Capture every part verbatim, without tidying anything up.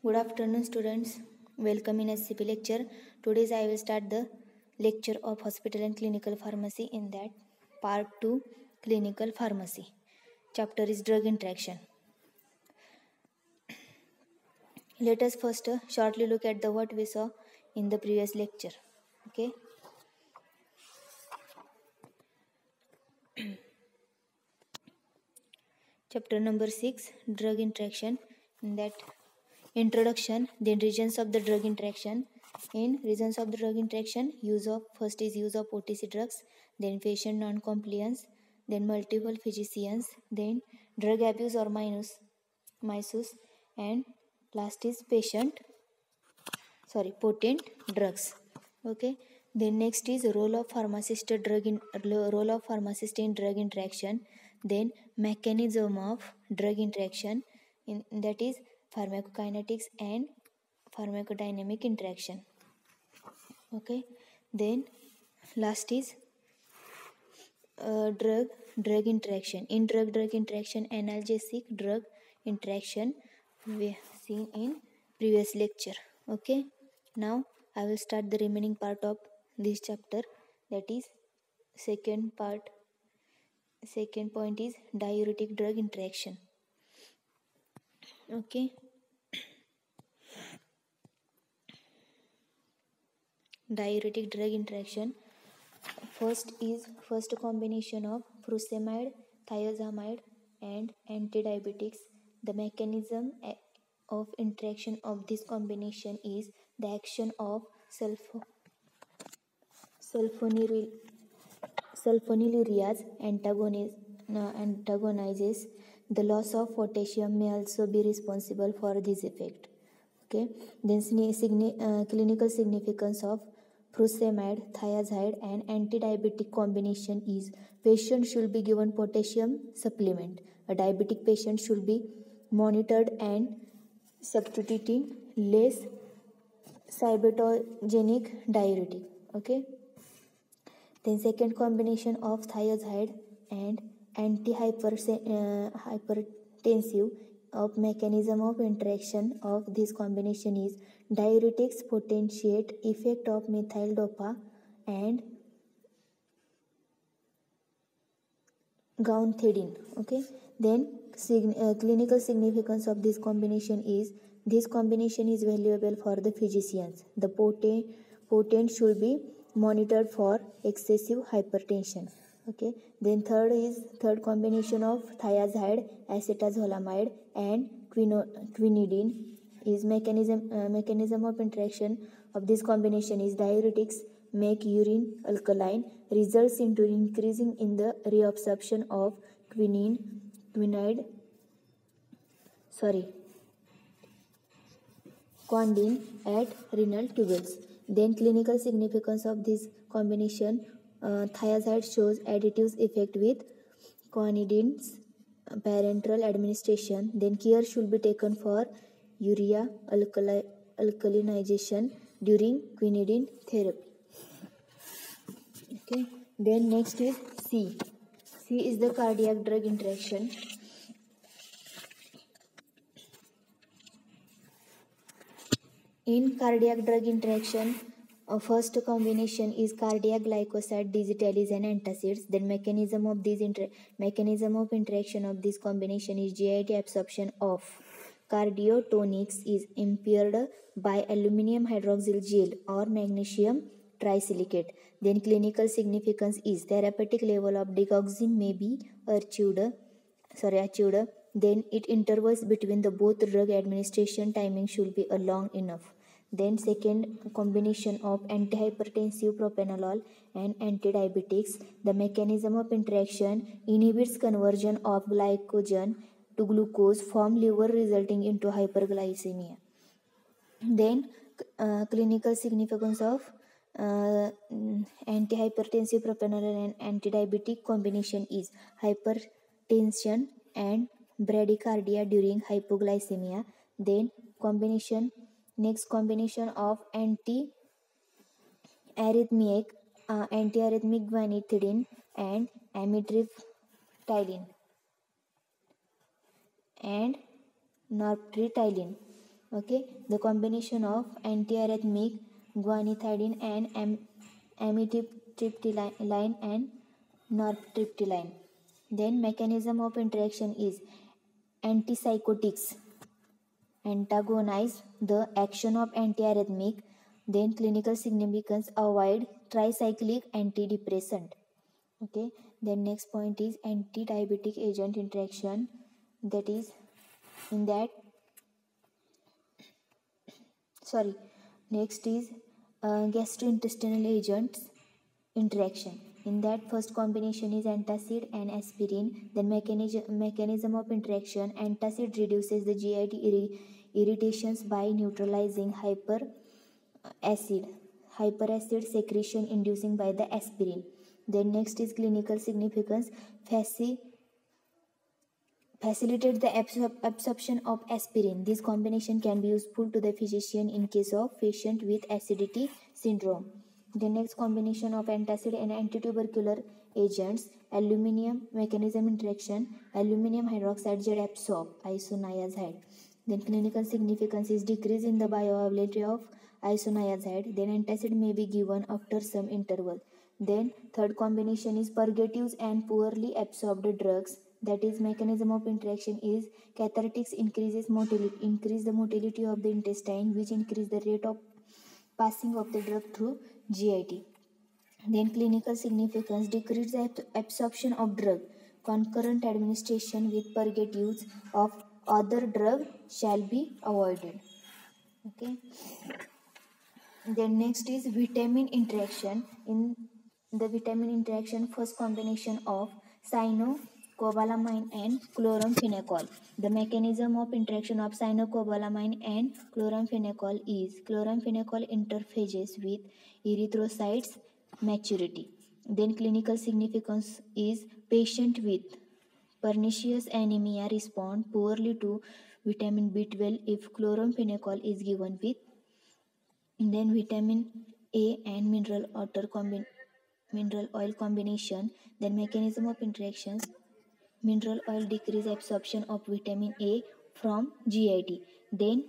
Good afternoon, students. Welcome in S C P lecture. Today I will start the lecture of hospital and clinical pharmacy. In that, part two, clinical pharmacy. Chapter is drug interaction. Let us first uh, shortly look at the what we saw in the previous lecture. Okay. Chapter number six, drug interaction. In that, introduction, then regions of the drug interaction. In regions of the drug interaction, use of first is use of O T C drugs, then patient non-compliance, then multiple physicians, then drug abuse or minus misuse, and last is patient sorry potent drugs. Okay. Then next is role of pharmacist drug in role of pharmacist in drug interaction. Then mechanism of drug interaction, in that is pharmacokinetics and pharmacodynamic interaction. Okay. Then last is uh, drug drug interaction. In drug drug interaction, analgesic drug interaction we have seen in previous lecture. Okay. Now I will start the remaining part of this chapter, that is second part. Second point is diuretic drug interaction. Okay. Diuretic drug interaction. First is first combination of furosemide, thiazolamide and antidiabetics. The mechanism of interaction of this combination is the action of sulfo sulfonyl sulfonylureas antagoniz, uh, antagonizes the loss of potassium may also be responsible for this effect. Okay. Then signi- uh, clinical significance of furosemide, thiazide and antidiabetic combination is patient should be given potassium supplement. A diabetic patient should be monitored and substituting less cybotogenic diuretic. Okay. Then second combination of thiazide and antihypertensive of mechanism of interaction of this combination is diuretics potentiate effect of methyl dopa and gounthedin. Okay. Then sig- uh, clinical significance of this combination is this combination is valuable for the physicians. The potent potent should be monitored for excessive hypertension. Okay. Then third is third combination of thiazide, acetazolamide and quino, quinidine is mechanism uh, mechanism of interaction of this combination is diuretics make urine alkaline, results into increasing in the reabsorption of quinine quinide sorry quinidine at renal tubules. Then clinical significance of this combination, uh, thiazide shows additive effect with quinidine's parenteral administration. Then care should be taken for urea alkali, alkalinization during quinidine therapy. Okay. Then next is C. C is the cardiac drug interaction. In cardiac drug interaction, uh, first combination is cardiac glycoside, digitalis and antacids. Then mechanism of this inter- mechanism of interaction of this combination is G I T absorption of cardiotonics is impaired by aluminum hydroxyl gel or magnesium trisilicate. Then clinical significance is therapeutic level of digoxin may be achieved. Sorry, achieved. Then it intervals between the both drug administration timing should be a long enough. Then second combination of antihypertensive propranolol and antidiabetics. The mechanism of interaction inhibits conversion of glycogen to glucose from liver resulting into hyperglycemia. Then uh, clinical significance of uh, antihypertensive propranolol and antidiabetic combination is hypertension and bradycardia during hypoglycemia. Then combination next combination of anti arrhythmic uh, antiarrhythmic guanethidine and amitriptyline and nortriptyline. Okay, the combination of antiarrhythmic, guanethidine, and am- amitriptyline and nortriptyline. Then mechanism of interaction is antipsychotics antagonize the action of antiarrhythmic. Then clinical significance, avoid tricyclic antidepressant. Okay, then next point is anti-diabetic agent interaction. That is in that sorry next is uh, gastrointestinal agents interaction. In that, first combination is antacid and aspirin. Then mechanism, mechanism of interaction, antacid reduces the G I T irri- irritations by neutralizing hyper acid hyperacid secretion inducing by the aspirin. Then next is clinical significance, faci- facilitate the absor- absorption of aspirin. This combination can be useful to the physician in case of patient with acidity syndrome. The next combination of antacid and antitubercular agents, aluminum mechanism interaction, aluminum hydroxide jet absorb isoniazide. Then clinical significance is decrease in the bioavailability of isoniazide. Then antacid may be given after some interval. Then third combination is purgatives and poorly absorbed drugs. That is mechanism of interaction is cathartics increases motility increase the motility of the intestine, which increase the rate of passing of the drug through G I T. Then clinical significance decrease the absorption of drug. Concurrent administration with purgatives of other drug shall be avoided. Okay. Then next is vitamin interaction. In the vitamin interaction, first combination of cyanocobalamin and chloramphenicol. The mechanism of interaction of cyanocobalamin and chloramphenicol is chloramphenicol interfaces with erythrocytes maturity. Then clinical significance is patient with pernicious anemia respond poorly to vitamin B twelve if chloramphenicol is given with. Then vitamin A and mineral water combin mineral oil combination. Then mechanism of interactions, mineral oil decrease absorption of vitamin A from G I T. Then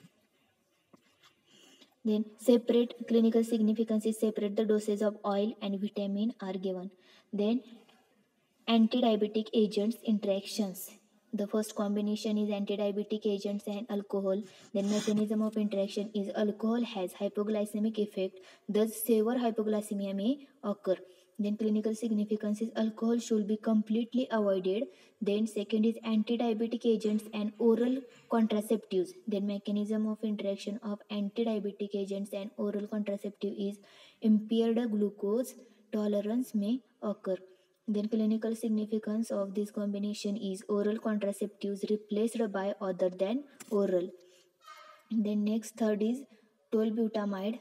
then separate clinical significance is separate the doses of oil and vitamin are given. Then anti-diabetic agents interactions. The first combination is anti-diabetic agents and alcohol. Then mechanism of interaction is alcohol has hypoglycemic effect, thus severe hypoglycemia may occur. Then clinical significance is alcohol should be completely avoided. Then second is anti-diabetic agents and oral contraceptives. Then mechanism of interaction of anti-diabetic agents and oral contraceptive is impaired glucose tolerance may occur. Then clinical significance of this combination is oral contraceptives replaced by other than oral. Then next third is tolbutamide,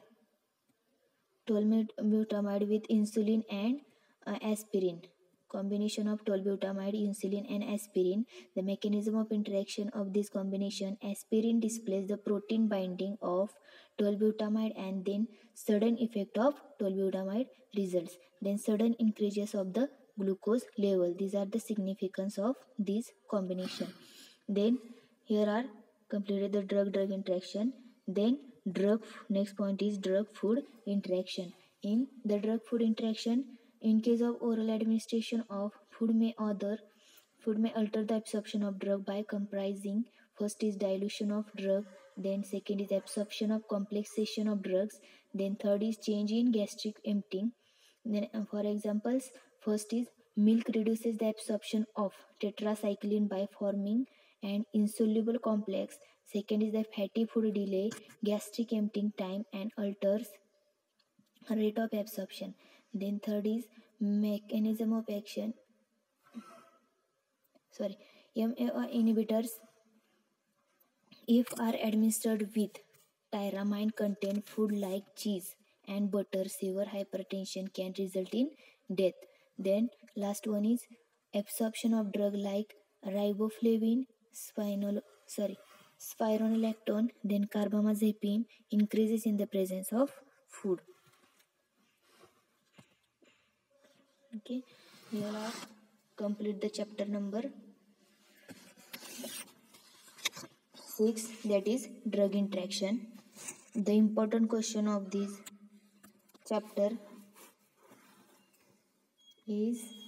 tolbutamide with insulin and uh, aspirin. Combination of tolbutamide, insulin and aspirin. The mechanism of interaction of this combination, aspirin displays the protein binding of tolbutamide and then sudden effect of tolbutamide results. Then sudden increases of the glucose level. These are the significance of this combination. Then here are completed the drug drug interaction. Then drug next point is drug food interaction. In the drug food interaction, in case of oral administration of food may other food may alter the absorption of drug by comprising first is dilution of drug, then second is absorption of complexation of drugs, then third is change in gastric emptying. Then uh, for examples, first is milk reduces the absorption of tetracycline by forming an insoluble complex. Second is the fatty food delay gastric emptying time and alters rate of absorption. Then third is mechanism of action. Sorry, M A O inhibitors, if are administered with tyramine contain food like cheese and butter, severe hypertension can result in death. Then last one is absorption of drug like riboflavin, spinol sorry, spironolactone, then carbamazepine increases in the presence of food. Okay, here are complete the chapter number six, that is drug interaction. The important question of this chapter is